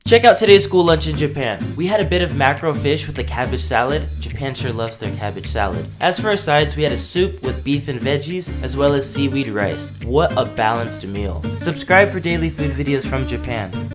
Check out today's school lunch in Japan. We had a bit of mackerel fish with a cabbage salad. Japan sure loves their cabbage salad. As for our sides, we had a soup with beef and veggies, as well as seaweed rice. What a balanced meal. Subscribe for daily food videos from Japan.